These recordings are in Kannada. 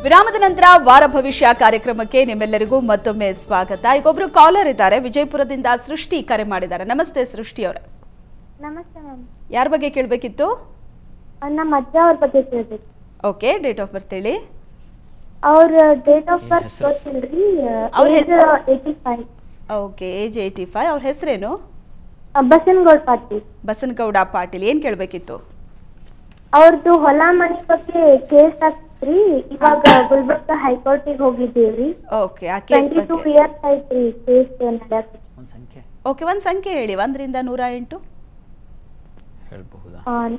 ವಿರಾಮದ ನಂತರ ವಾರ ಭವಿಷ್ಯ ಕಾರ್ಯಕ್ರಮಕ್ಕೆ ನಿಮ್ಮೆಲ್ಲರಿಗೂ ಮತ್ತೊಮ್ಮೆ ಸ್ವಾಗತ. ಈಗೊಬ್ರು ಕಾಲರ್ ಇದ್ದಾರೆ, ವಿಜಯಪುರದಿಂದ ಸೃಷ್ಟಿ ಕರೆ ಮಾಡಿದ್ದಾರೆ. ನಮಸ್ತೆ ಸೃಷ್ಟಿ ಅವರೇ. ನಮಸ್ತೆ ಮ್ಯಾಮ್. ಯಾರ ಬಗ್ಗೆ ಕೇಳಬೇಕಿತ್ತು? ನಮ್ಮ ಅಜ್ಜ ಅವ್ರ ಬಗ್ಗೆ ಕೇಳಬೇಕು. ಓಕೆ, ಡೇಟ್ ಆಫ್ ಬರ್ತ್ ಹೇಳಿ. ಅವ್ರ ಡೇಟ್ ಆಫ್ ಬರ್ತ್ ಗೊತ್ತಿಲ್ರಿ. ಅವ್ರ ಹೆಸರು 85. Okay, age 85. ಅವ್ರ ಹೆಸರೇನು? ಬಸನಗೌಡ ಪಾಟೀಲ್. ಬಸನಗೌಡ ಪಾಟೀಲ್. ಏನ್ ಕೇಳಬೇಕಿತ್ತು? ಅವ್ರದ್ದು ಹೊಲ ಮನೆ ಬಗ್ಗೆ ಕೇಸ್ ಆಗ್ತ್ರಿ. ಇವಾಗ ಗುಲ್ಬರ್ಗ ಹೈಕೋರ್ಟಿಗೆ ಹೋಗಿದ್ದೀವ್ರಿ. ಓಕೆ, ಆ ಕೇಸ್ 22 ಇಯರ್ಸ್ ಐತ್ರಿ ಕೇಸ್ ನಡೆಯಕ್ಕೆ. ಒಂದು ಸಂಖ್ಯೆ. ಓಕೆ, ಒಂದು ಸಂಖ್ಯೆ ಹೇಳಿ. 1 ರಿಂದ 108 ಹೇಳಬಹುದಾ?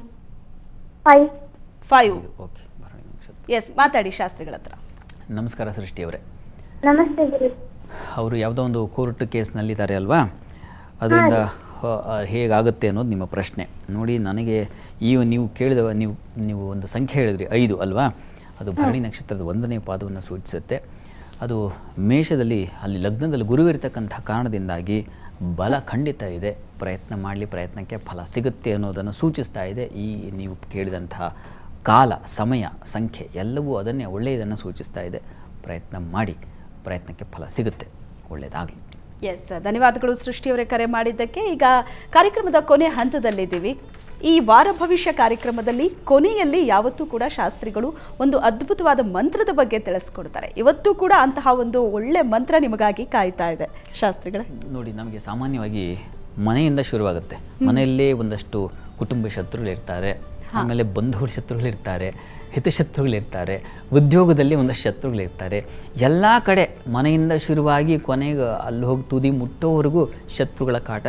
5. ಓಕೆ, ಭರಣಿ ನಕ್ಷತ್ರ. ಎಸ್, ಮಾತಾಡಿ ಶಾಸ್ತ್ರಿಗಳ ಹತ್ರ. ನಮಸ್ಕಾರ ಸೃಷ್ಟಿ ಅವರೇ. ನಮಸ್ತೆ ಗುರು. ಅವರು ಯಾವುದೋ ಒಂದು ಕೋರ್ಟ್ ಕೇಸ್ನಲ್ಲಿದ್ದಾರೆ ಅಲ್ವಾ, ಅದರಿಂದ ಹೇಗಾಗುತ್ತೆ ಅನ್ನೋದು ನಿಮ್ಮ ಪ್ರಶ್ನೆ. ನೋಡಿ, ನನಗೆ ನೀವು ಕೇಳಿದ ನೀವು ಒಂದು ಸಂಖ್ಯೆ ಹೇಳಿದ್ರಿ 5 ಅಲ್ವಾ, ಅದು ಭರಣಿ ನಕ್ಷತ್ರದ 1ನೇ ಪಾದವನ್ನು ಸೂಚಿಸುತ್ತೆ. ಅದು ಮೇಷದಲ್ಲಿ ಅಲ್ಲಿ ಲಗ್ನದಲ್ಲಿ ಗುರು ಇರತಕ್ಕಂಥ ಕಾರಣದಿಂದಾಗಿ ಬಲ ಖಂಡಿತ ಇದೆ. ಪ್ರಯತ್ನ ಮಾಡಲಿ, ಪ್ರಯತ್ನಕ್ಕೆ ಫಲ ಸಿಗುತ್ತೆ ಅನ್ನೋದನ್ನು ಸೂಚಿಸ್ತಾ ಇದೆ. ಈ ನೀವು ಕೇಳಿದಂತಹ ಕಾಲ, ಸಮಯ, ಸಂಖ್ಯೆ ಎಲ್ಲವೂ ಅದನ್ನೇ ಒಳ್ಳೆಯದನ್ನು ಸೂಚಿಸ್ತಾ ಇದೆ. ಪ್ರಯತ್ನ ಮಾಡಿ, ಪ್ರಯತ್ನಕ್ಕೆ ಫಲ ಸಿಗುತ್ತೆ. ಒಳ್ಳೆಯದಾಗಲಿ. ಎಸ್, ಧನ್ಯವಾದಗಳು ಸೃಷ್ಟಿಯವರೇ ಕರೆ ಮಾಡಿದ್ದಕ್ಕೆ. ಈಗ ಕಾರ್ಯಕ್ರಮದ ಕೊನೆ ಹಂತದಲ್ಲಿದ್ದೀವಿ. ಈ ವಾರ ಭವಿಷ್ಯ ಕಾರ್ಯಕ್ರಮದಲ್ಲಿ ಕೊನೆಯಲ್ಲಿ ಯಾವತ್ತೂ ಕೂಡ ಶಾಸ್ತ್ರಿಗಳು ಒಂದು ಅದ್ಭುತವಾದ ಮಂತ್ರದ ಬಗ್ಗೆ ತಿಳಿಸ್ಕೊಡ್ತಾರೆ. ಇವತ್ತು ಕೂಡ ಅಂತಹ ಒಂದು ಒಳ್ಳೆ ಮಂತ್ರ ನಿಮಗಾಗಿ ಕಾಯ್ತಾ ಇದೆ ಶಾಸ್ತ್ರಿಗಳೇ. ನೋಡಿ, ನಮಗೆ ಸಾಮಾನ್ಯವಾಗಿ ಮನೆಯಿಂದ ಶುರುವಾಗುತ್ತೆ. ಮನೆಯಲ್ಲೇ ಒಂದಷ್ಟು ಕುಟುಂಬ ಶತ್ರುಗಳಿರ್ತಾರೆ, ಆಮೇಲೆ ಬಂಧುಗಳ ಶತ್ರುಗಳಿರ್ತಾರೆ, ಹಿತಶತ್ರುಗಳಿರ್ತಾರೆ, ಉದ್ಯೋಗದಲ್ಲಿ ಒಂದಷ್ಟು ಶತ್ರುಗಳಿರ್ತಾರೆ. ಎಲ್ಲ ಕಡೆ ಮನೆಯಿಂದ ಶುರುವಾಗಿ ಕೊನೆಗೆ ಅಲ್ಲಿ ಹೋಗಿ ತುದಿ ಮುಟ್ಟೋವರೆಗೂ ಶತ್ರುಗಳ ಕಾಟ,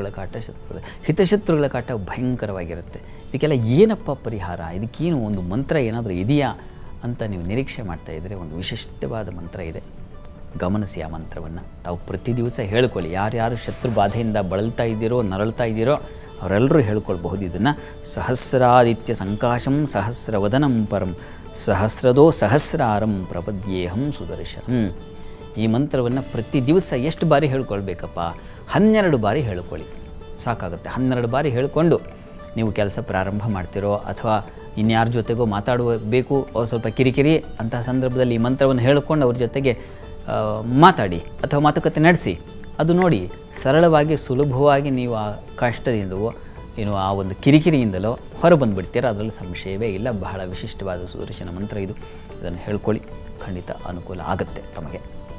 ಹಿತಶತ್ರುಗಳ ಕಾಟ ಭಯಂಕರವಾಗಿರುತ್ತೆ. ಇದಕ್ಕೆಲ್ಲ ಏನಪ್ಪ ಪರಿಹಾರ, ಇದಕ್ಕೇನು ಒಂದು ಮಂತ್ರ ಏನಾದರೂ ಇದೆಯಾ ಅಂತ ನೀವು ನಿರೀಕ್ಷೆ ಮಾಡ್ತಾಯಿದ್ರೆ ಒಂದು ವಿಶಿಷ್ಟವಾದ ಮಂತ್ರ ಇದೆ. ಗಮನಿಸಿ ಆ ಮಂತ್ರವನ್ನು. ತಾವು ಪ್ರತಿ ದಿವಸ ಹೇಳ್ಕೊಳ್ಳಿ. ಯಾರ್ಯಾರು ಶತ್ರು ಬಾಧೆಯಿಂದ ಬಳಲ್ತಾ ಇದ್ದೀರೋ, ನರಳ್ತಾ ಇದ್ದೀರೋ ಅವರೆಲ್ಲರೂ ಹೇಳ್ಕೊಳ್ಬಹುದು ಇದನ್ನು. ಸಹಸ್ರಾದಿತ್ಯ ಸಂಕಾಶಂ ಸಹಸ್ರವದನಂ ಪರಂ ಸಹಸ್ರದೋ ಸಹಸ್ರಾರಂ ಪ್ರಪದ್ಯೇಹಂ ಸುದರ್ಶನಂ. ಈ ಮಂತ್ರವನ್ನು ಪ್ರತಿ ದಿವಸ ಎಷ್ಟು ಬಾರಿ ಹೇಳ್ಕೊಳ್ಬೇಕಪ್ಪ? 12 ಬಾರಿ ಹೇಳ್ಕೊಳ್ಳಿ, ಸಾಕಾಗುತ್ತೆ. 12 ಬಾರಿ ಹೇಳ್ಕೊಂಡು ನೀವು ಕೆಲಸ ಪ್ರಾರಂಭ ಮಾಡ್ತಿರೋ ಅಥವಾ ಇನ್ಯಾರ ಜೊತೆಗೋ ಮಾತಾಡಬೇಕು, ಅವ್ರು ಸ್ವಲ್ಪ ಕಿರಿಕಿರಿ ಅಂತಹ ಸಂದರ್ಭದಲ್ಲಿ ಈ ಮಂತ್ರವನ್ನು ಹೇಳ್ಕೊಂಡು ಅವ್ರ ಜೊತೆಗೆ ಮಾತಾಡಿ ಅಥವಾ ಮಾತುಕತೆ ನಡೆಸಿ. ಅದು ನೋಡಿ, ಸರಳವಾಗಿ ಸುಲಭವಾಗಿ ನೀವು ಆ ಕಷ್ಟದಿಂದವೋ ಆ ಒಂದು ಕಿರಿಕಿರಿಯಿಂದಲೋ ಹೊರಬಂದುಬಿಡ್ತೀರ. ಅದರಲ್ಲಿ ಸಂಶಯವೇ ಇಲ್ಲ. ಬಹಳ ವಿಶಿಷ್ಟವಾದ ಸುದರ್ಶನ ಮಂತ್ರ ಇದು. ಇದನ್ನು ಹೇಳ್ಕೊಳ್ಳಿ, ಖಂಡಿತ ಅನುಕೂಲ ಆಗುತ್ತೆ ತಮಗೆ.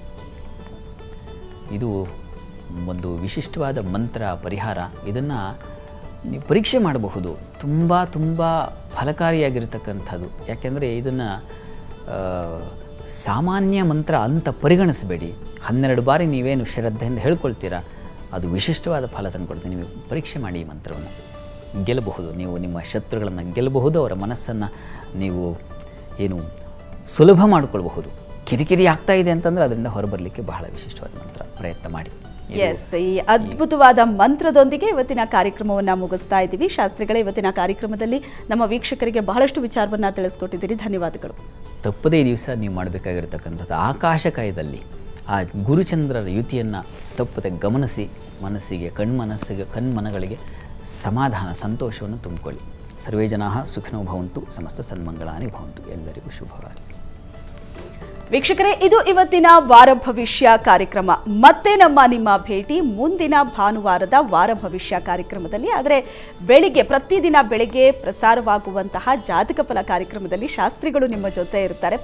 ಇದು ಒಂದು ವಿಶಿಷ್ಟವಾದ ಮಂತ್ರ ಪರಿಹಾರ. ಇದನ್ನು ನೀವು ಪರೀಕ್ಷೆ ಮಾಡಬಹುದು. ತುಂಬ ಫಲಕಾರಿಯಾಗಿರ್ತಕ್ಕಂಥದ್ದು. ಯಾಕೆಂದರೆ ಇದನ್ನು ಸಾಮಾನ್ಯ ಮಂತ್ರ ಅಂತ ಪರಿಗಣಿಸಬೇಡಿ. 12 ಬಾರಿ ನೀವೇನು ಶ್ರದ್ಧೆಯಿಂದ ಹೇಳ್ಕೊಳ್ತೀರಾ, ಅದು ವಿಶಿಷ್ಟವಾದ ಫಲ ತಂದುಕೊಡ್ತೀನಿ. ನೀವು ಪರೀಕ್ಷೆ ಮಾಡಿ. ಈ ಮಂತ್ರವನ್ನು ಗೆಲ್ಲಬಹುದು. ನೀವು ನಿಮ್ಮ ಶತ್ರುಗಳನ್ನು ಗೆಲ್ಲಬಹುದು. ಅವರ ಮನಸ್ಸನ್ನು ನೀವು ಸುಲಭ ಮಾಡಿಕೊಳ್ಬಹುದು. ಕಿರಿಕಿರಿ ಆಗ್ತಾ ಇದೆ ಅಂತಂದರೆ ಅದರಿಂದ ಹೊರಬರಲಿಕ್ಕೆ ಬಹಳ ವಿಶಿಷ್ಟವಾದ ಮಂತ್ರ. ಪ್ರಯತ್ನ ಮಾಡಿ. ಎಸ್, ಈ ಅದ್ಭುತವಾದ ಮಂತ್ರದೊಂದಿಗೆ ಇವತ್ತಿನ ಕಾರ್ಯಕ್ರಮವನ್ನು ಮುಗಿಸ್ತಾ ಇದ್ದೀವಿ. ಶಾಸ್ತ್ರಿಗಳೇ, ಇವತ್ತಿನ ಕಾರ್ಯಕ್ರಮದಲ್ಲಿ ನಮ್ಮ ವೀಕ್ಷಕರಿಗೆ ಬಹಳಷ್ಟು ವಿಚಾರವನ್ನು ತಿಳಿಸ್ಕೊಟ್ಟಿದ್ದೀರಿ. ಧನ್ಯವಾದಗಳು. ತಪ್ಪದೇ ದಿವಸ ನೀವು ಮಾಡಬೇಕಾಗಿರ್ತಕ್ಕಂಥದ್ದು ಆಕಾಶಕಾಯದಲ್ಲಿ ಆ ಗುರುಚಂದ್ರರ ಯುತಿಯನ್ನು ತಪ್ಪದೆ ಗಮನಿಸಿ ಮನಸ್ಸಿಗೆ ಕಣ್ಮನಗಳಿಗೆ ಸಮಾಧಾನ, ಸಂತೋಷವನ್ನು ತುಂಬಿಕೊಳ್ಳಿ. ಸರ್ವೇ ಜನಾಃ ಸುಖಿನೋ ಭವಂತು, ಸಮಸ್ತ ಸನ್ಮಂಗಳಾನಿ ಭವಂತು. ಎಲ್ಲರಿಗೂ ಶುಭವಾಗಲಿ. ವೀಕ್ಷಕರೇ, ಇದು ಇವತ್ತಿನ ವಾರ ಭವಿಷ್ಯ ಕಾರ್ಯಕ್ರಮ. ಮತ್ತೆ ನಿಮ್ಮ ಭೇಟಿ ಮುಂದಿನ ಭಾನುವಾರದ ವಾರ ಭವಿಷ್ಯ ಕಾರ್ಯಕ್ರಮದಲ್ಲಿ. ಆದರೆ ಪ್ರತಿದಿನ ಬೆಳಿಗ್ಗೆ ಪ್ರಸಾರವಾಗುವಂತಹ ಜಾತಕ ಫಲ ಕಾರ್ಯಕ್ರಮದಲ್ಲಿ ಶಾಸ್ತ್ರಿಗಳು ನಿಮ್ಮ ಜೊತೆ ಇರ್ತಾರೆ.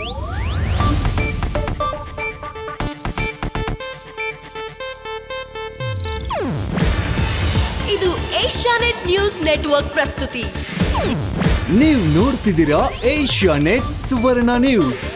ಇದು ಏಷ್ಯಾನೆಟ್ ನ್ಯೂಸ್ ನೆಟ್ವರ್ಕ್ ಪ್ರಸ್ತುತಿ. ನೀವು ನೋಡ್ತಿದ್ದೀರಾ ಏಷ್ಯಾನೆಟ್ ಸುವರ್ಣ ನ್ಯೂಸ್.